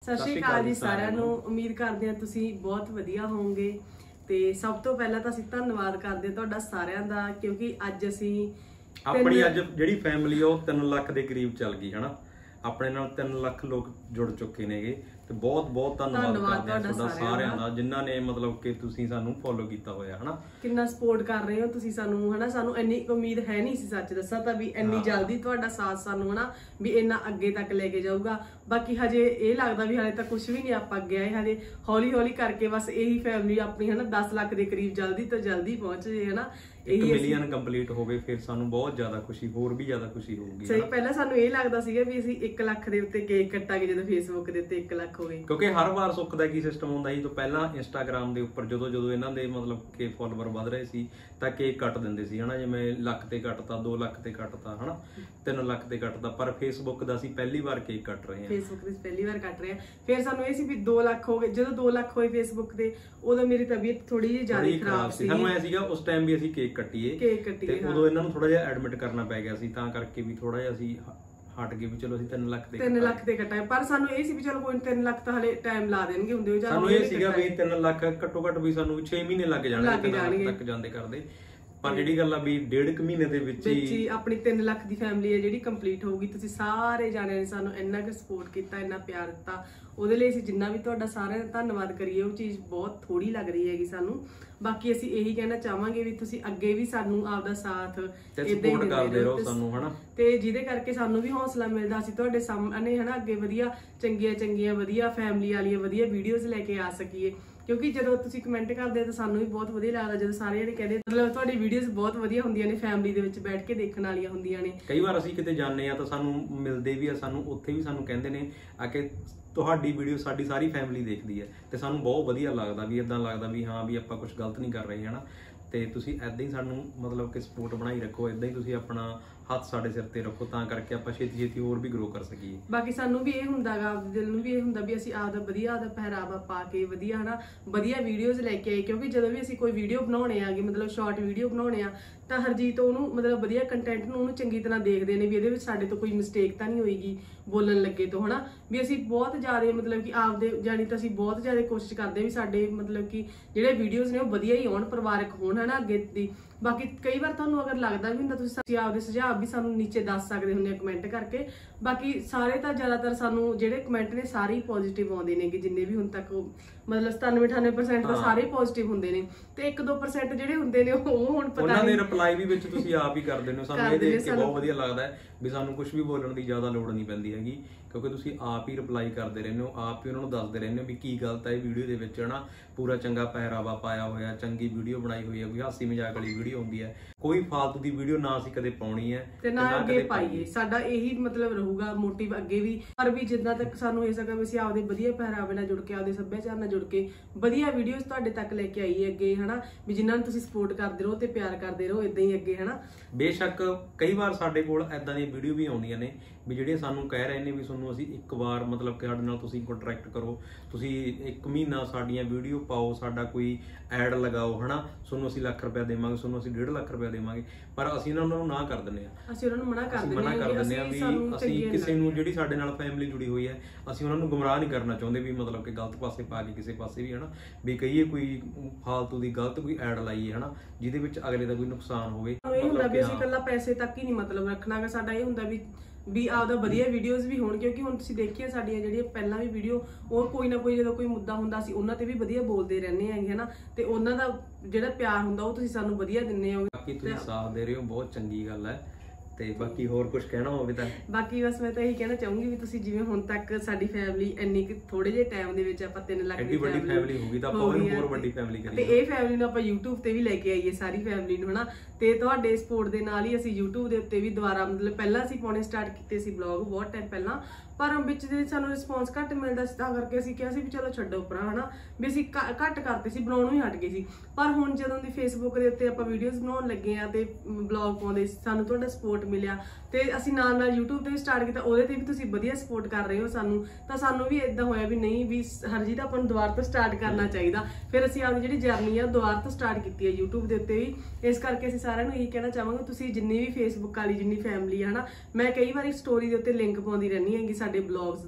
ਸਤਿ ਸ਼੍ਰੀ ਅਕਾਲ ਜੀ ਸਾਰਿਆਂ ਨੂੰ। ਉਮੀਦ ਕਰਦੇ ਹਾਂ ਤੁਸੀਂ ਬਹੁਤ ਵਧੀਆ ਹੋਵੋਗੇ ਤੇ ਸਭ ਤੋਂ ਪਹਿਲਾਂ ਤਾਂ ਅਸੀਂ ਧੰਨਵਾਦ ਕਰਦੇ ਹਾਂ ਤੁਹਾਡਾ ਸਾਰਿਆਂ ਦਾ, ਕਿਉਂਕਿ ਅੱਜ ਅਸੀਂ ਆਪਣੀ ਅੱਜ ਜਿਹੜੀ ਫੈਮਿਲੀ ਉਹ 3 ਲੱਖ ਦੇ ਕਰੀਬ ਚੱਲ ਗਈ ਹਨਾ। ਆਪਣੇ ਨਾਲ 3 ਲੱਖ ਲੋਕ ਜੁੜ ਚੁੱਕੇ ਨੇਗੇ ਤੇ ਬਹੁਤ ਧੰਨਵਾਦ ਕਰਦੇ ਹਾਂ ਤੁਹਾਡਾ ਸਾਰਿਆਂ ਦਾ, ਜਿਨ੍ਹਾਂ ਨੇ ਮਤਲਬ ਕਿ ਤੁਸੀਂ ਸਾਨੂੰ ਫੋਲੋ ਕੀਤਾ ਹੋਇਆ ਹਨਾ। ਕਿੰਨਾ ਸਪੋਰਟ ਕਰ ਰਹੇ ਹੋ ਤੁਸੀਂ ਸਾਨੂੰ ਹਨਾ। ਸਾਨੂੰ ਇੰਨੀ ਉਮੀਦ ਹੈ ਨਹੀਂ ਸੀ, ਸੱਚ ਦੱਸਾਂ ਤਾਂ, ਵੀ ਇੰਨੀ ਜਲਦੀ ਤੁਹਾਡਾ ਸਾਥ ਸਾਨੂੰ ਹਨਾ ਵੀ ਇੰਨਾ ਅੱਗੇ ਤੱਕ ਲੈ ਕੇ ਜਾਊਗਾ। ਬਾਕੀ ਹਜੇ ਇਹ ਲੱਗਦਾ ਵੀ ਹਲੇ ਤਾਂ ਕੁਝ ਵੀ ਨਹੀਂ ਆਪਾਂ ਅੱਗੇ ਆਏ, ਹਜੇ ਹੌਲੀ ਕਰਕੇ ਬਸ ਇਹੀ ਫੈਮਿਲੀ ਆਪਣੀ ਹਨਾ 10 ਲੱਖ ਦੇ ਕਰੀਬ ਜਲਦੀ ਤੋਂ ਜਲਦੀ ਪਹੁੰਚ ਜੇ ਹਨਾ। 1 ਮਿਲੀਅਨ ਕੰਪਲੀਟ ਹੋ ਗਏ ਫਿਰ ਸਾਨੂੰ ਬਹੁਤ ਜ਼ਿਆਦਾ ਖੁਸ਼ੀ, ਹੋਰ ਵੀ ਜ਼ਿਆਦਾ ਖੁਸ਼ੀ ਹੋਊਗੀ। ਸਹੀ, ਪਹਿਲਾਂ ਸਾਨੂੰ ਇਹ ਲੱਗਦਾ ਸੀਗਾ ਵੀ ਅਸੀਂ 1 ਲੱਖ ਦੇ ਉੱਤੇ ਕੇਕ ਕੱਟਾਂਗੇ ਜਦੋਂ ਫੇਸਬੁੱਕ ਦੇ ਉੱਤੇ 1 ਲੱਖ ਹੋ ਗਏ, ਕਿਉਂਕਿ ਹਰ ਵਾਰ ਸੁੱਖ ਦਾ ਕੀ ਸਿਸਟਮ ਹੁੰਦਾ ਸੀ ਤੋਂ ਪਹਿਲਾਂ ਇੰਸਟਾਗ੍ਰਾਮ ਦੇ ਉੱਪਰ ਜਦੋਂ ਇਹਨਾਂ ਦੇ ਮਤਲਬ ਕਿ ਫੋਲੋਵਰ ਵਧ ਰਹੇ ਸੀ ਤਾਂ ਕੇਕ ਕੱਟ ਦਿੰਦੇ ਸੀ ਹਨਾ। ਜਿਵੇਂ ਲੱਖ ਤੇ ਕੱਟਤਾ, 2 ਲੱਖ ਤੇ ਕੱਟਤਾ ਹਨਾ, 3 ਲੱਖ ਤੇ ਕੱਟਤਾ। ਪਰ ਫੇਸਬੁੱਕ ਦਾ ਅਸੀਂ ਪਹਿਲੀ ਵਾਰ ਕੇਕ ਕੱਟ ਰਹੇ ਹਾਂ, ਫੇਸਬੁੱਕ ਵਿੱਚ ਪਹਿਲੀ ਵਾਰ ਕੱਟ ਰਹੇ ਹਾਂ। ਫਿਰ ਸਾਨੂੰ ਇਹ ਸੀ ਵੀ 2 ਲੱਖ ਹੋ ਗਏ। ਜਦੋਂ 2 ਲੱਖ ਹੋਏ ਫੇਸਬੁੱਕ ਤੇ, ਉਦੋਂ ਮੇਰੀ ਤਬੀਅਤ ਥੋੜੀ ਜਿਹੀ ਜ਼ਿਆਦਾ ਖਰਾਬ ਸੀ। ਸਾਨੂੰ ਐ ਸੀਗਾ ਉਸ ਟਾਈਮ ਵੀ ਅਸੀਂ ਕੇਕ ਕੱਟੀਏ ਤੇ ਉਦੋਂ ਇਹਨਾਂ ਨੂੰ ਥੋੜਾ ਜਿਹਾ ਐਡਮਿਟ ਕਰਨਾ ਪੈ ਗਿਆ ਸੀ, ਤਾਂ ਕਰਕੇ ਵੀ ਥੋੜਾ ਜਿਹਾ ਅਸੀਂ ਹਟ ਗਏ ਵੀ ਚਲੋ ਅਸੀਂ 3 ਲੱਖ ਤੇ ਕੱਟਾਏ। ਪਰ ਸਾਨੂੰ ਇਹ ਸੀ ਵੀ ਚਲੋ ਕੋਈ 3 ਲੱਖ ਤਾਂ ਹਲੇ ਟਾਈਮ ਲਾ ਦੇਣਗੇ ਹੁੰਦੇ ਹੋ। ਸਾਨੂੰ ਇਹ ਸੀਗਾ ਵੀ 3 ਲੱਖ ਘੱਟੋ ਘੱਟ ਵੀ ਸਾਨੂੰ 6 ਮਹੀਨੇ ਲੱਗ ਜਾਣਗੇ ਤੱਕ ਜਾਂਦੇ ਕਰਦੇ। ਪਰ ਜਿਹੜੀ ਗੱਲ ਆ ਵੀ 1.5 ਮਹੀਨੇ ਦੇ ਵਿੱਚ ਹੀ ਆਪਣੀ 3 ਲੱਖ ਦੀ ਫੈਮਿਲੀ ਹੈ ਜਿਹੜੀ ਕੰਪਲੀਟ ਹੋਊਗੀ। ਤੁਸੀਂ ਸਾਰੇ ਜਾਣਿਆਂ ਨੇ ਸਾਨੂੰ ਇੰਨਾ ਕੁ ਸਪੋਰਟ ਕੀਤਾ, ਇੰਨਾ ਪਿਆਰ ਦਿੱਤਾ, ਉਹਦੇ ਲਈ ਅਸੀਂ ਜਿੰਨਾ ਵੀ ਤੁਹਾਡਾ ਸਾਰਿਆਂ ਦਾ ਧੰਨਵਾਦ ਕਰੀਏ ਉਹ ਚੀਜ਼ ਬਹੁਤ ਥੋੜੀ ਲੱਗ ਰਹੀ ਹੈਗੀ ਸਾਨੂੰ। ਬਾਕੀ ਅਸੀਂ ਇਹੀ ਕਹਿਣਾ ਚਾਹਾਂਗੇ ਵੀ ਤੁਸੀਂ ਅੱਗੇ ਵੀ ਸਾਨੂੰ ਆਪਦਾ ਸਾਥ ਸਪੋਰਟ ਕਰਦੇ ਰਹੋ ਸਾਨੂੰ ਹਨਾ, ਤੇ ਜਿਹਦੇ ਕਰਕੇ ਸਾਨੂੰ ਵੀ ਹੌਸਲਾ ਮਿਲਦਾ, ਅਸੀਂ ਤੁਹਾਡੇ ਸਾਹਮਣੇ ਹਨਾ ਅੱਗੇ ਵਧੀਆ ਚੰਗੀਆਂ ਵਧੀਆ ਫੈਮਿਲੀ ਵਾਲੀਆਂ ਵਧੀਆ ਵੀਡੀਓਜ਼ ਲੈ ਕੇ ਆ ਸਕੀਏ। ਕਿਉਂਕਿ ਜਦੋਂ ਤੁਸੀਂ ਕਮੈਂਟ ਕਰਦੇ ਹੋ ਤਾਂ ਸਾਨੂੰ ਵੀ ਬਹੁਤ ਵਧੀਆ ਲੱਗਦਾ, ਜਦੋਂ ਸਾਰੇ ਜਣੇ ਕਹਿੰਦੇ ਮਤਲਬ ਤੁਹਾਡੀ ਵੀਡੀਓਜ਼ ਬਹੁਤ ਵਧੀਆ ਹੁੰਦੀਆਂ ਨੇ, ਫੈਮਿਲੀ ਦੇ ਵਿੱਚ ਬੈਠ ਕੇ ਦੇਖਣ ਵਾਲੀਆਂ ਹੁੰਦੀਆਂ ਨੇ। ਕਈ ਵਾਰ ਅਸੀਂ ਕਿਤੇ ਜਾਂਦੇ ਆ ਤਾਂ ਸਾਨੂੰ ਮਿਲਦੇ ਵੀ ਆ, ਸਾਨੂੰ ਉੱਥੇ ਵੀ ਸਾਨੂੰ ਕਹਿੰਦੇ ਨੇ ਆ ਕਿ ਤੁਹਾਡੀ ਵੀਡੀਓ ਸਾਡੀ ਸਾਰੀ ਫੈਮਿਲੀ ਦੇਖਦੀ ਹੈ ਤੇ ਸਾਨੂੰ ਬਹੁਤ ਵਧੀਆ ਲੱਗਦਾ ਵੀ ਇਦਾਂ ਲੱਗਦਾ ਵੀ ਹਾਂ ਵੀ ਆਪਾਂ ਕੁਝ ਗਲਤ ਨਹੀਂ ਕਰ ਰਹੇ ਹਨਾ। ਤੇ ਤੁਸੀਂ ਇਦਾਂ ਹੀ ਸਾਨੂੰ ਮਤਲਬ ਕਿ ਸਪੋਰਟ ਬਣਾਈ ਰੱਖੋ, ਇਦਾਂ ਹੀ ਤੁਸੀਂ ਆਪਣਾ ਹੱਥ ਸਾਡੇ ਸਿਰ ਤੇ ਰੱਖੋ, ਤਾਂ ਕਰਕੇ ਆਪਾਂ ਛੇਤੀ ਹੋਰ ਵੀ ਗਰੋ ਕਰ ਸਕੀਏ। ਬਾਕੀ ਸਾਨੂੰ ਵੀ ਇਹ ਹੁੰਦਾਗਾ, ਦਿਲ ਨੂੰ ਵੀ ਇਹ ਹੁੰਦਾ ਵੀ ਅਸੀਂ ਆਪਦਾ ਪਹਿਰਾਵਾ ਪਾ ਕੇ ਵਧੀਆ ਹਨਾ ਵਧੀਆ ਵੀਡੀਓਜ਼ ਲੈ ਕੇ ਆਏ। ਕਿਉਂਕਿ ਜਦੋਂ ਵੀ ਅਸੀਂ ਕੋਈ ਵੀਡੀਓ ਬਣਾਉਣੇ ਆਗੇ, ਮਤਲਬ ਸ਼ਾਰਟ ਵੀਡੀਓ ਬਣਾਉਣੇ ਆ, ਤਾਂ ਹਰਜੀਤ ਉਹਨੂੰ ਮਤਲਬ ਵਧੀਆ ਕੰਟੈਂਟ ਨੂੰ ਉਹਨੂੰ ਚੰਗੀ ਤਰ੍ਹਾਂ ਦੇਖਦੇ ਨੇ ਵੀ ਇਹਦੇ ਵਿੱਚ ਸਾਡੇ ਤੋਂ ਕੋਈ ਮਿਸਟੇਕ ਤਾਂ ਨਹੀਂ ਹੋਏਗੀ ਬੋਲਣ ਲੱਗੇ ਤੋਂ ਹਨਾ। ਵੀ ਅਸੀਂ ਬਹੁਤ ਜ਼ਿਆਦਾ ਮਤਲਬ ਕਿ ਆਪਦੇ ਜਾਣੀ ਤਾਂ ਅਸੀਂ ਬਹੁਤ ਜ਼ਿਆਦਾ ਕੋਸ਼ਿਸ਼ ਕਰਦੇ ਵੀ ਸਾਡੇ ਮਤਲਬ ਕਿ ਜਿਹੜੇ ਵੀਡੀਓਜ਼ ਨੇ ਉਹ ਵਧੀਆ ਹੀ ਆਉਣ, ਪਰਿਵਾਰਕ ਹੋਣ ਹਨਾ ਅੱਗੇ ਦੀ। ਬਾਕੀ ਕਈ ਵਾਰ ਤੁਹਾਨੂੰ ਅਗਰ ਲੱਗਦਾ ਵੀ ਹੁੰਦਾ ਤੁਸੀਂ ਆਪਦੇ ਸੁਝਾਅ ਵੀ ਸਾਨੂੰ ਨੀਚੇ ਦੱਸ ਸਕਦੇ ਹੁੰਦੇ ਆ ਕਮੈਂਟ ਕਰਕੇ। ਬਾਕੀ ਸਾਰੇ ਤਾਂ ਜ਼ਿਆਦਾਤਰ ਸਾਨੂੰ ਜਿਹੜੇ ਕਮੈਂਟ ਨੇ ਸਾਰੇ ਹੀ ਪੋਜ਼ਿਟਿਵ ਆਉਂਦੇ ਨੇ, ਕਿ ਜਿੰਨੇ ਵੀ ਹੁਣ ਤੱਕ ਮਤਲਬ 97-98% ਤਾਂ ਸਾਰੇ ਪੋਜ਼ਿਟਿਵ ਹੁੰਦੇ ਨੇ, ਤੇ 1-2% ਜਿਹੜੇ ਹੁੰਦੇ ਨੇ ਉਹ ਹੁਣ ਪਤਾ ਉਹਨਾਂ ਦੇ ਰਿਪਲਾਈ ਵੀ ਵਿੱਚ ਤੁਸੀਂ ਆਪ ਹੀ ਕਰ ਦਿੰਦੇ ਹੋ। ਸਾਨੂੰ ਇਹ ਦੇਖ ਕੇ ਬਹੁਤ ਵਧੀਆ ਲੱਗਦਾ ਹੈ ਵੀ ਸਾਨੂੰ ਕੁਝ ਵੀ ਬੋਲਣ ਦੀ ਜ਼ਿਆਦਾ ਲੋੜ ਨਹੀਂ ਪੈਂਦੀ ਹੈਗੀ, ਕਿਉਂਕਿ ਤੁਸੀਂ ਆਪ ਹੀ ਰਿਪਲਾਈ ਕਰਦੇ ਰਹਿੰਦੇ ਹੋ, ਆਪ ਹੀ ਉਹਨਾਂ ਨੂੰ ਦੱਸਦੇ ਰਹਿੰਦੇ ਹੋ ਵੀ ਕੀ ਗਲਤ ਹੈ ਵੀਡੀਓ ਦੇ ਵਿੱਚ ਹਨਾ। ਪੂਰਾ ਚੰਗਾ ਪਹਿਰਾਵਾ ਪਾਇਆ ਹੋਇਆ, ਚੰਗੀ ਵੀਡੀਓ ਬਣਾਈ ਹੋਈ ਹੈ, ਕੋਈ ਹਾਸੀ ਮਜ਼ਾਕ ਵਾਲੀ ਵੀਡੀਓ ਹੁੰਦੀ ਹੈ, ਕੋਈ ਫਾਲਤੂ ਦੀ ਵੀਡੀਓ ਨਾ ਅਸੀਂ ਕਦੇ ਪਾਉਣੀ ਹੈ ਤੇ ਨਾ ਅੱਗੇ ਪਾਈਏ। ਸਾਡਾ ਇਹੀ ਮਤਲਬ ਰਹੂਗਾ ਮੋਟਿਵ ਅੱਗੇ ਵੀ, ਪਰ ਵੀ ਜਿੱਦਾਂ ਤੱਕ ਸਾਨੂੰ ਹੋ ਸਕਦਾ ਵੀ ਅਸੀਂ ਆਪਦੇ ਵਧੀਆ ਪਹਿਰਾਵੇ ਨਾਲ ਜੁੜ ਕੇ, ਆਪਦੇ ਸੱਭਿਆਚਾਰ ਨਾਲ ਜੁੜ ਕੇ ਵਧੀਆ ਵੀਡੀਓਜ਼ ਤੁਹਾਡੇ ਤੱਕ ਲੈ ਕੇ ਆਈਏ ਅੱਗੇ ਹਨਾ। ਵੀ ਜਿਨ੍ਹਾਂ ਨੂੰ ਤੁਸੀਂ ਸਪੋਰਟ ਕਰਦੇ ਰਹੋ ਤੇ ਪਿਆਰ ਕਰਦੇ ਰਹੋ ਇਦਾਂ ਹੀ ਅੱਗੇ ਹਨਾ। ਬੇਸ਼ੱਕ ਕਈ ਵਾਰ ਸਾਡੇ ਕੋਲ ਏਦਾਂ ਦੀਆਂ ਵੀਡੀਓ ਵੀ ਆਉਂਦੀਆਂ ਨੇ ਵੀ ਜਿਹੜੀਆਂ ਸਾਨੂੰ ਕਹਿ ਰਹੇ ਨੇ ਵੀ ਤੁਹਾਨੂੰ ਅਸੀਂ ਇੱਕ ਵਾਰ ਮਤਲਬ ਕਿ ਸਾਡੇ ਨਾਲ ਤੁਸੀਂ ਕੰਟਰੈਕਟ ਕਰੋ, ਤੁਸੀਂ 1 ਮਹੀਨਾ ਸਾਡੀਆਂ ਵੀਡੀਓ ਪਾਓ, ਸਾਡਾ ਕੋਈ ਐਡ ਲਗਾਓ ਹਨਾ, ਤੁਹਾਨੂੰ ਅਸੀਂ ਲੱਖ ਰੁਪਇਆ ਦੇਵਾਂਗੇ, ਤੁਹਾਨੂੰ ਅਸੀਂ 1.5 ਲੱਖ ਰੁਪਇਆ ਦੇਵਾਂਗੇ। ਪਰ ਅਸੀਂ ਉਹਨਾਂ ਨੂੰ ਨਾ ਕਰ ਦਿੰਦੇ ਆ, ਅਸੀਂ ਉਹਨਾਂ ਨੂੰ ਮਨਾ ਕਰ ਦਿੰਦੇ ਆ ਵੀ ਅਸੀਂ ਕਿਸੇ ਨੂੰ ਜਿਹੜੀ ਸਾਡੇ ਨਾਲ ਫੈਮਿਲੀ ਜੁੜੀ ਹੋਈ ਹੈ ਅਸੀਂ ਉਹਨਾਂ ਨੂੰ ਗੁੰਮਰਾਹ ਨਹੀਂ ਕਰਨਾ ਚਾਹੁੰਦੇ ਵੀ ਮਤਲਬ ਕਿ ਗਲਤ ਪਾਸੇ ਪਾ ਕੇ ਕਿਸੇ ਪਾਸੇ ਵੀ ਹਨਾ ਵੀ ਕਹੀਏ ਕੋਈ ਫਾਲਤੂ ਦੀ ਗਲਤ ਕੋਈ ਐਡ ਲਾਈਏ ਹਨਾ ਜਿਹਦੇ ਵਿੱਚ ਅਗਲੇ ਦਾ ਕੋਈ ਨੁਕਸਾਨ ਹੋਵੇ। ਇਹ ਹੁੰਦਾ ਵੀ ਅਸੀਂ ਇਕੱਲਾ ਪੈਸੇ ਤੱਕ ਹੀ ਨਹੀਂ ਮਤਲਬ ਰੱਖਣਾਗਾ, ਸਾਡਾ ਇਹ ਹੁੰਦਾ ਵੀ ਆਪਦਾ ਵਧੀਆ ਵੀਡੀਓਜ਼ ਵੀ ਹੋਣ। ਕਿਉਂਕਿ ਹੁਣ ਤੁਸੀਂ ਦੇਖੀਆਂ ਸਾਡੀਆਂ ਜਿਹੜੀਆਂ ਪਹਿਲਾਂ ਵੀ ਵੀਡੀਓ ਉਹ ਕੋਈ ਨਾ ਕੋਈ ਜਦੋਂ ਕੋਈ ਮੁੱਦਾ ਹੁੰਦਾ ਸੀ ਉਹਨਾਂ ਤੇ ਵੀ ਵਧੀਆ ਬੋਲਦੇ ਰਹਿੰਦੇ ਹੈਗੇ ਹਨਾ, ਤੇ ਉਹਨਾਂ ਦਾ ਜਿਹੜਾ ਪਿਆਰ ਹੁੰਦਾ ਉਹ ਤੁਸੀਂ ਸਾਨੂੰ ਵਧੀਆ ਦਿੰਦੇ ਹੋ। ਬਾਕੀ ਤੁਸੀਂ ਸਾਥ ਦੇ ਰਹੇ ਹੋ, ਬਹੁਤ ਚੰਗੀ ਗੱਲ ਹੈ। ਤੇ ਬਾਕੀ ਹੋਰ ਕੁਝ ਕਹਿਣਾ ਹੋਵੇ ਤਾਂ ਬਾਕੀ ਬਸ ਮੈਂ ਤਾਂ ਇਹੀ ਕਹਿਣਾ ਚਾਹੂੰਗੀ ਵੀ ਤੁਸੀਂ ਜਿਵੇਂ ਹੁਣ ਤੱਕ ਸਾਡੀ ਫੈਮਿਲੀ ਇੰਨੀ ਥੋੜੇ ਜਿਹੇ ਟਾਈਮ ਦੇ ਵਿੱਚ ਆਪਾਂ 3 ਲੱਖ ਦੀ ਵੱਡੀ ਫੈਮਿਲੀ ਹੋ ਗਈ ਤਾਂ ਆਪਾਂ ਹੋਰ ਵੱਡੀ ਫੈਮਿਲੀ ਕਰੀਏ, ਤੇ ਇਹ ਫੈਮਿਲੀ ਨੂੰ ਆਪਾਂ YouTube ਤੇ ਵੀ ਲੈ ਕੇ ਆਈਏ ਸਾਰੀ ਫੈਮਿਲੀ ਨੂੰ ਹਨਾ। ਤੇ ਤੁਹਾਡੇ ਸਪੋਰਟ ਦੇ ਨਾਲ ਹੀ ਅਸੀਂ YouTube ਦੇ ਉੱਤੇ ਵੀ ਦੁਬਾਰਾ ਮਤਲਬ ਪਹਿਲਾਂ ਅਸੀਂ ਪਾਉਣੇ ਸਟਾਰਟ ਕੀਤੇ ਸੀ ਵਲੌਗ ਬਹੁਤ ਟਾਈਮ ਪਹਿਲਾਂ, ਪਰ ਵਿੱਚ ਦੇ ਸਾਨੂੰ ਰਿਸਪੌਂਸ ਘੱਟ ਮਿਲਦਾ ਸੀ, ਤਾਂ ਕਰਕੇ ਅਸੀਂ ਕਿਹਾ ਸੀ ਵੀ ਚਲੋ ਛੱਡੋ ਪਰਾਂ ਹਨਾ, ਵੀ ਅਸੀਂ ਘੱਟ ਕਰਤੇ ਸੀ, ਬਣਾਉਣੋਂ ਹੀ ਹਟ ਗਏ ਸੀ। ਪਰ ਹੁਣ ਜਦੋਂ ਦੀ ਫੇਸਬੁੱਕ ਦੇ ਉੱਤੇ ਆਪਾਂ ਵੀਡੀਓਜ਼ ਬਣਾਉਣ ਲੱਗੇ ਆ ਤੇ ਵਲੌਗ ਪਾਉਂਦੇ, ਸਾਨੂੰ ਤੁਹਾਡਾ ਸਪੋਰਟ ਮਿਲਿਆ ਤੇ ਅਸੀਂ ਨਾਲ YouTube ਤੇ ਵੀ ਸਟਾਰਟ ਕੀਤਾ, ਉਹਦੇ ਤੇ ਵੀ ਤੁਸੀਂ ਵਧੀਆ ਸਪੋਰਟ ਕਰ ਰਹੇ ਹੋ ਸਾਨੂੰ, ਤਾਂ ਸਾਨੂੰ ਵੀ ਇਦਾਂ ਹੋਇਆ ਵੀ ਨਹੀਂ ਵੀ ਹਰਜੀਤ ਆਪਾਂ ਨੂੰ ਦੁਬਾਰਾ ਤੋਂ ਸਟਾਰਟ ਕਰਨਾ ਚਾਹੀਦਾ। ਫਿਰ ਅਸੀਂ ਆਪਣੀ ਜਿਹੜੀ ਜਰਨੀ ਆ ਦੁਬਾਰਾ ਤੋਂ ਸਟਾਰਟ ਕੀਤੀ ਹੈ YouTube ਦੇ ਉੱਤੇ ਵੀ। ਇਸ ਕਰਕੇ ਅਸੀਂ ਸਾਰਿਆਂ ਨੂੰ ਇਹੀ ਕਹਿਣਾ ਚਾਹਾਂਗੇ ਤੁਸੀਂ ਜਿੰਨੀ ਵੀ ਫੇਸਬੁੱਕ ਵਾਲੀ ਜਿੰਨੀ ਫੈਮਿਲੀ ਹੈ ਹਨਾ, ਮੈਂ ਕਈ ਵਾਰੀ ਸਟੋਰੀ ਦੇ ਉੱਤੇ ਲਿੰਕ ਪਾਉਂਦੀ ਰਹਿੰਦੀ ਹੈਗੀ ਸਾਡੇ ਬਲੌਗਸ ਦਾ,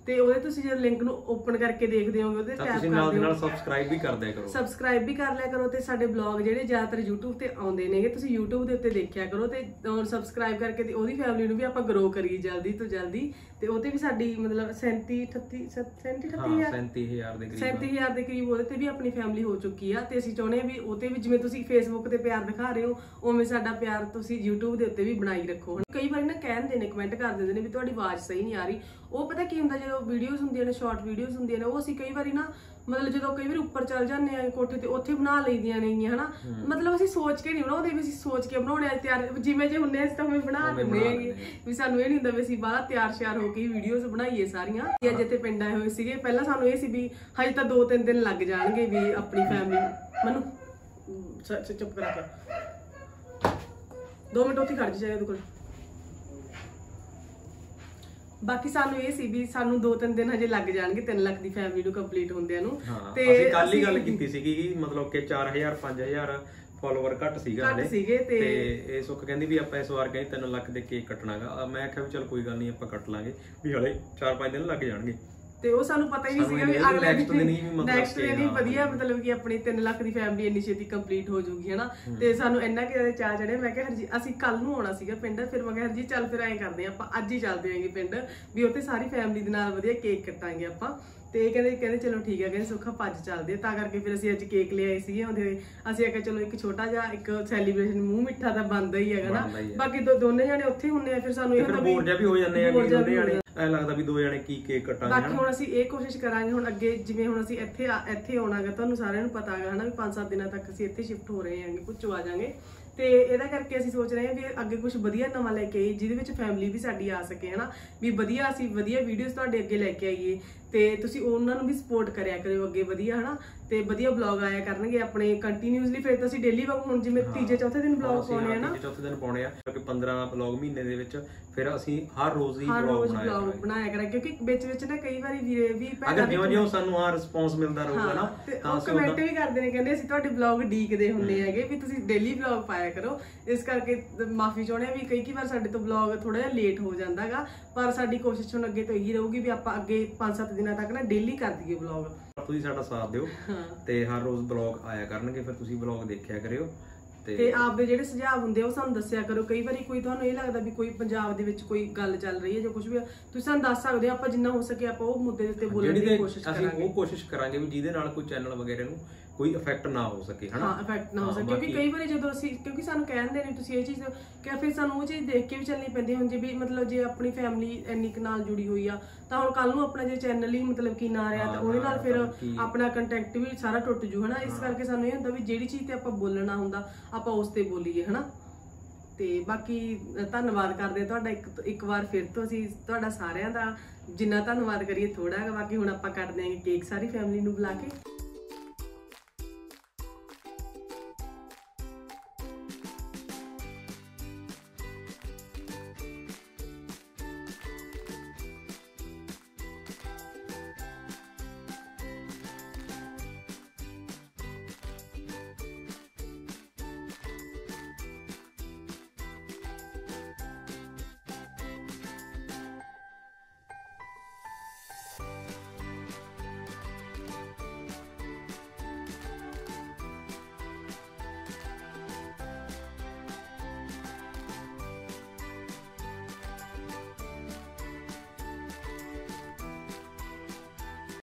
ਤੇ ਉਹਦੇ ਤੁਸੀਂ ਜੇ ਲਿੰਕ ਨੂੰ ਓਪਨ ਕਰਕੇ ਦੇਖਦੇ ਹੋਗੇ ਉਹਦੇ ਟੈਪ ਤੁਸੀਂ ਨਾਲ ਦੀ ਨਾਲ ਸਬਸਕ੍ਰਾਈਬ ਵੀ ਕਰ ਦਿਆ ਕਰੋ, ਸਬਸਕ੍ਰਾਈਬ ਵੀ ਕਰ ਲਿਆ ਕਰੋ। ਤੇ ਸਾਡੇ ਬਲੌਗ ਜਿਹੜੇ ਜ਼ਿਆਦਾਤਰ YouTube ਤੇ ਆਉਂਦੇ ਨੇਗੇ, ਤੁਸੀਂ YouTube ਦੇ ਉੱਤੇ ਦੇਖਿਆ ਕਰੋ ਤੇ ਸਬਸਕ੍ਰਾਈਬ ਕਰਕੇ ਤੇ ਉਹਦੀ ਫੈਮਿਲੀ ਨੂੰ ਵੀ ਆਪਾਂ ਗਰੋ ਕਰੀਏ ਜਲਦੀ ਤੋਂ ਜਲਦੀ। ਤੇ ਉਹਤੇ ਵੀ ਸਾਡੀ ਮਤਲਬ 37,000 ਦੇ ਕਰੀਬ ਉਹਦੇ ਤੇ ਵੀ ਆਪਣੀ ਫੈਮਿਲੀ ਹੋ ਚੁੱਕੀ ਆ। ਤੇ ਅਸੀਂ ਚਾਹੁੰਦੇ ਆ ਵੀ ਉਹਤੇ ਵੀ ਜਿਵੇਂ ਤੁਸੀਂ Facebook ਤੇ ਪਿਆਰ ਦਿਖਾ ਰਹੇ ਹੋ ਉਵੇਂ ਸਾਡਾ ਪਿਆਰ ਤੁਸੀਂ YouTube ਦੇ ਉੱਤੇ ਵੀ ਬਣਾਈ ਰੱਖੋ। ਕਈ ਵਾਰੀ ਨਾ ਕਹਿੰਦੇ ਨੇ, ਕਮੈਂਟ ਕਰ ਦਿੰਦੇ ਨੇ ਵੀ ਤੁਹਾਡੀ ਆਵਾਜ਼ ਸਹੀ ਨਹੀਂ ਆ ਰਹੀ। ਉਹ ਪਤਾ ਕੀ ਹੁੰਦਾ, ਜਦੋਂ ਵੀਡੀਓਜ਼ ਹੁੰਦੀਆਂ ਨੇ, ਸ਼ਾਰਟ ਵੀਡੀਓਜ਼ ਹੁੰਦੀਆਂ ਨੇ, ਉਹ ਅਸੀਂ ਕਈ ਵਾਰੀ ਨਾ ਮਤਲਬ ਜਦੋਂ ਕਈ ਵਾਰੀ ਉੱਪਰ ਚੱਲ ਜਾਂਦੇ ਆ ਕੋਠੇ ਤੇ ਉੱਥੇ ਬਣਾ ਲਈਦੀਆਂ ਨੇਗੀਆਂ ਹਨਾ। ਮਤਲਬ ਅਸੀਂ ਸੋਚ ਕੇ ਨਹੀਂ ਬਣਾਉਂਦੇ ਵੀ ਅਸੀਂ ਸੋਚ ਕੇ ਬਣਾਉਣੇ ਆ ਤਿਆਰ, ਜਿਵੇਂ ਜੇ ਹੁੰਦੇ ਅਸੀਂ ਤਾਂ ਉਵੇਂ ਬਣਾ ਦਿੰਦੇ ਹੈਗੇ ਵੀ ਸਾਨੂੰ ਇਹ ਨਹੀਂ ਹੁੰਦਾ ਵੀ ਅਸੀਂ ਬਾਹਰ ਤਿਆਰ ਸ਼ਿਆਰ ਹੋ ਕੇ ਵੀਡੀਓਜ਼ ਬਣਾਈਏ ਸਾਰੀਆਂ। ਅੱਜ ਇੱਥੇ ਪਿੰਡ ਆਏ ਹੋਏ ਸੀਗੇ, ਪਹਿਲਾਂ ਸਾਨੂੰ ਇਹ ਸੀ ਵੀ ਹਜੇ ਤਾਂ 2-3 ਦਿਨ ਲੱਗ ਜਾਣਗੇ ਵੀ ਆਪਣੀ ਫੈਮਿਲੀ ਮੈਨੂੰ ਚੁੱਪ ਕਰਾ ਕੇ 2 ਮਿੰਟ ਉੱਥੇ ਖੜ ਜਾਏ ਉਹਦੇ ਕੋਲ। ਬਾਕੀ ਸਾਨੂੰ ਇਹ ਸੀ ਵੀ ਸਾਨੂੰ 2-3 ਦਿਨ ਹਜੇ ਲੱਗ ਜਾਣਗੇ 3 ਲੱਖ ਦੀ ਫੈਮਿਲੀ ਨੂੰ ਕੰਪਲੀਟ ਹੁੰਦਿਆਂ ਨੂੰ। ਤੇ ਅਸੀਂ ਕੱਲ ਹੀ ਗੱਲ ਕੀਤੀ ਸੀਗੀ ਕਿ ਮਤਲਬ ਕਿ 4000-5000 ਫਾਲੋਵਰ ਘੱਟ ਸੀਗਾ ਤੇ ਇਹ ਸੁੱਖ ਕਹਿੰਦੀ ਵੀ ਆਪਾਂ ਇਸ ਵਾਰ ਕਹਿੰਦੇ 3 ਲੱਖ ਦੇ ਕੇਕ ਕੱਟਣਾਗਾ। ਮੈਂ ਆਖਿਆ ਵੀ ਚਲ ਕੋਈ ਗੱਲ ਨਹੀਂ ਆਪਾਂ ਕੱਟ ਲਾਂਗੇ ਵੀ ਹਲੇ 4-5 ਦਿਨ ਲੱਗ ਜਾਣਗੇ। ਤੇ ਉਹ ਸਾਨੂੰ ਪਤਾ ਹੀ ਨਹੀਂ ਸੀਗਾ ਵੀ ਅਗਲੇ ਨੈਕਸਟ ਦਿਨ ਹੀ ਵਧੀਆ ਮਤਲਬ ਕਿ ਆਪਣੀ 3 ਲੱਖ ਦੀ ਫੈਮਿਲੀ ਇੰਨੀ ਛੇਤੀ ਕੰਪਲੀਟ ਹੋ ਜਾਊਗੀ ਹਨਾ। ਤੇ ਸਾਨੂੰ ਇੰਨਾ ਕਿ ਚਾਹ ਚੜਿਆ। ਮੈਂ ਕਿਹਾ ਹਰਜੀ ਅਸੀਂ ਕੱਲ ਨੂੰ ਆਉਣਾ ਸੀਗਾ ਪਿੰਡ, ਫਿਰ ਮੈਂ ਕਿਹਾ ਹਰਜੀ ਚੱਲ ਫਿਰ ਐਂ ਕਰਦੇ ਆ ਆਪਾਂ ਅੱਜ ਹੀ ਚੱਲਦੇ ਆਂਗੇ ਪਿੰਡ ਵੀ ਉੱਥੇ ਸਾਰੀ ਫੈਮਿਲੀ ਦੇ ਨਾਲ ਵਧੀਆ ਕੇਕ ਕੱਟਾਂਗੇ ਆਪਾਂ। ਤੇ ਇਹ ਕਹਿੰਦੇ ਚਲੋ ਠੀਕ ਹੈ, ਕਹਿੰਦੇ ਸੁੱਖਾ ਭੱਜ ਚੱਲਦੇ। ਤਾਂ ਕਰਕੇ ਫਿਰ ਅਸੀਂ ਅੱਜ ਕੇਕ ਲਿਆਏ ਸੀਗੇ ਆਉਂਦੇ ਹੋਏ। ਅਸੀਂ ਆਖਿਆ ਚਲੋ ਇੱਕ ਛੋਟਾ ਜਿਹਾ ਇੱਕ ਸੈਲੀਬ੍ਰੇਸ਼ਨ, ਮੂੰਹ ਮਿੱਠਾ ਤਾਂ ਬਣਦਾ ਹੀ ਹੈਗਾ ਨਾ। ਬਾਕੀ ਦੋਨੇ ਜਾਣੇ ਉੱਥੇ ਹੁੰਦੇ ਆ, ਫਿਰ ਸਾਨੂੰ ਇਹ ਹੁੰਦਾ ਵੀ ਬੋਰ ਜਿਹਾ ਵੀ ਹੋ ਜਾਂਦੇ ਆ, ਦੋਨੇ ਜਾਣੇ ਐ ਲੱਗਦਾ ਵੀ 2 ਜਾਣੇ ਕੀ ਕੇਕ ਕੱਟਾਂਗੇ। ਬਾਕੀ ਹੁਣ ਅਸੀਂ ਇਹ ਕੋਸ਼ਿਸ਼ ਕਰਾਂਗੇ ਹੁਣ ਅੱਗੇ, ਜਿਵੇਂ ਹੁਣ ਅਸੀਂ ਇੱਥੇ ਆਉਣਾਗਾ, ਤੁਹਾਨੂੰ ਸਾਰਿਆਂ ਨੂੰ ਪਤਾ ਹੈਗਾ ਹਨਾ ਵੀ 5-7 ਦਿਨਾਂ ਤੱਕ ਅਸੀਂ ਇੱਥੇ ਸ਼ਿਫਟ ਹੋ ਰਹੇ ਹਾਂਗੇ, ਪੁੱਛੋ ਆ ਜਾਾਂਗੇ। ਤੇ ਇਹਦਾ ਕਰਕੇ ਅਸੀਂ ਸੋਚ ਰਹੇ ਹਾਂ ਵੀ ਅੱਗੇ ਕੁਝ ਵਧੀਆ ਨਵਾਂ ਲੈ ਕੇ ਆਈਏ ਜਿਹਦੇ ਵਿੱਚ ਫੈਮਿਲੀ ਵੀ ਸਾਡੀ ਆ ਸਕੇ ਹਨਾ। ਵੀ ਵਧੀਆ ਅਸੀਂ ਵਧੀਆ ਵੀਡੀਓਜ਼ ਤੁਹਾਡੇ ਅੱਗੇ ਲੈ ਕੇ ਆਈਏ ਤੇ ਤੁਸੀਂ ਉਹਨਾਂ ਨੂੰ ਵੀ ਸਪੋਰਟ ਕਰਿਆ ਕਰਿਓ ਅੱਗੇ ਵਧੀਆ ਹਨਾ। ਤੇ ਵਧੀਆ ਬਲੌਗ ਆਇਆ ਕਰਨਗੇ ਆਪਣੇ ਕੰਟੀਨਿਊਸਲੀ। ਫਿਰ ਤਾਂ ਅਸੀਂ ਡੇਲੀ ਹੁਣ ਜਿਵੇਂ ਤੀਜੇ-ਚੌਥੇ ਦਿਨ ਬਲੌਗ ਪਾਉਣੇ ਆ ਨਾ, ਤੀਜੇ-ਚੌਥੇ ਦਿਨ ਪਾਉਣੇ ਆ ਕਿਉਂਕਿ 15 ਬਲੌਗ ਮਹੀਨੇ ਦੇ ਵਿੱਚ ਫਿਰ ਅਸੀਂ ਹਰ ਰੋਜ਼ ਹੀ ਬਲੌਗ ਬਣਾਇਆ ਕਰਾਂਗੇ। ਕਿਉਂਕਿ ਵਿੱਚ ਨਾ ਕਈ ਵਾਰੀ ਵੀਰੇ ਵੀ ਅਗਰ ਜਿਉਂ ਸਾਨੂੰ ਆ ਰਿਸਪੌਂਸ ਮਿਲਦਾ ਰਹੂਗਾ ਨਾ ਤਾਂ ਕਮੈਂਟ ਵੀ ਕਰਦੇ ਨੇ, ਕਹਿੰਦੇ ਅਸੀਂ ਤੁਹਾਡੇ ਬਲੌਗ ਡੀਕਦੇ ਹੁੰਦੇ ਹੈਗੇ ਵੀ ਤੁਸੀਂ ਡੇਲੀ ਬਲੌਗ ਪਾਇਆ ਕਰੋ। ਇਸ ਕਰਕੇ ਮਾਫੀ ਚਾਹੁੰਦੇ ਆ ਵੀ ਕਈ ਵਾਰ ਸਾਡੇ ਤੋਂ ਬਲੌਗ ਥੋੜਾ ਜਿਹਾ ਲੇਟ ਹੋ ਜਾਂਦਾ ਹੈਗਾ, ਪਰ ਸਾਡੀ ਕੋਸ਼ਿਸ਼ ਹੁਣ ਅੱਗੇ ਤੋਂ ਇਹੀ ਰਹੂਗੀ ਵੀ ਆਪਾਂ ਅੱਗੇ 5-7 ਦਿਨਾਂ ਤੱਕ ਨਾ ਡੇਲੀ ਕਰ ਦਈਏ ਬਲੌਗ। ਤੁਸੀਂ ਸਾਡਾ ਸਾਥ ਦਿਓ ਤੇ ਹਰ ਰੋਜ਼ ਬਲੌਗ ਆਇਆ ਕਰਨਗੇ, ਫਿਰ ਤੁਸੀਂ ਬਲੌਗ ਦੇਖਿਆ ਕਰਿਓ ਤੇ ਆਪਦੇ ਜਿਹੜੇ ਸੁਝਾਅ ਹੁੰਦੇ ਉਹ ਸਾਨੂੰ ਦੱਸਿਆ ਕਰੋ। ਕਈ ਵਾਰੀ ਕੋਈ ਤੁਹਾਨੂੰ ਇਹ ਲੱਗਦਾ ਵੀ ਕੋਈ ਪੰਜਾਬ ਦੇ ਵਿੱਚ ਕੋਈ ਗੱਲ ਚੱਲ ਰਹੀ ਹੈ ਜਾਂ ਕੁਝ ਵੀ, ਤੁਸੀਂ ਸਾਨੂੰ ਦੱਸ ਸਕਦੇ ਹੋ। ਆਪਾਂ ਜਿੰਨਾ ਹੋ ਸਕੇ ਆਪਾਂ ਉਹ ਮੁੱਦੇ ਦੇ ਉੱਤੇ ਬੋਲਣ ਦੀ ਕੋਸ਼ਿਸ਼ ਕਰਾਂਗੇ। ਅਸੀਂ ਉਹ ਕੋਸ਼ਿਸ਼ ਕਰਾਂਗੇ ਵੀ ਜਿਹਦੇ ਨਾਲ ਕੋਈ ਚੈਨਲ ਵਗੈਰਾ ਨੂੰ ਕੋਈ ਇਫੈਕਟ ਨਾ ਹੋ ਸਕੇ ਹਨਾ। ਹਾਂ, ਇਫੈਕਟ ਨਾ ਹੋ ਸਕੇ। ਕਿਉਂਕਿ ਕਈ ਵਾਰੀ ਜਦੋਂ ਅਸੀਂ, ਕਿਉਂਕਿ ਸਾਨੂੰ ਕਹਿੰਦੇ ਨੇ ਤੁਸੀਂ ਇਹ ਚੀਜ਼ ਕਿ ਫਿਰ ਸਾਨੂੰ ਉਹ ਚੀਜ਼ ਦੇਖ ਕੇ ਵੀ ਚੱਲਣੀ ਪੈਂਦੀ। ਹੁਣ ਜੇ ਵੀ ਮਤਲਬ ਜੇ ਆਪਣੀ ਫੈਮਿਲੀ ਇੰਨੀ ਕੁ ਨਾਲ ਜੁੜੀ ਹੋਈ ਆ ਤਾਂ ਹੁਣ ਕੱਲ ਨੂੰ ਆਪਣਾ ਜੇ ਚੈਨਲ ਹੀ ਮਤਲਬ ਕੀ ਨਾ ਰਿਹਾ ਤਾਂ ਉਹਦੇ ਨਾਲ ਫਿਰ ਆਪਣਾ ਕੰਟੈਕਟ ਵੀ ਸਾਰਾ ਟੁੱਟ ਜੂ ਹਨਾ। ਇਸ ਕਰਕੇ ਸਾਨੂੰ ਇਹ ਹੁੰਦਾ ਵੀ ਜਿਹੜੀ ਚੀਜ਼ ਤੇ ਆਪਾਂ ਬੋਲਣਾ ਹੁੰਦਾ ਆਪਾਂ ਉਸ ਤੇ ਬੋਲੀਏ ਹਨਾ। ਤੇ ਬਾਕੀ ਧੰਨਵਾਦ ਕਰਦੇ ਤੁਹਾਡਾ ਇੱਕ ਵਾਰ ਫਿਰ ਤੋਂ। ਅਸੀਂ ਤੁਹਾਡਾ ਸਾਰਿਆਂ ਦਾ ਜਿੰਨਾ ਧੰਨਵਾਦ ਕਰੀਏ ਥੋੜਾ ਹੈਗਾ। ਬਾਕੀ ਹੁਣ ਆਪਾਂ ਕੱਟਦੇ ਆਂਗੇ ਕੇਕ ਸਾਰੀ ਫੈਮਿਲੀ ਨੂੰ ਬੁਲਾ ਕੇ।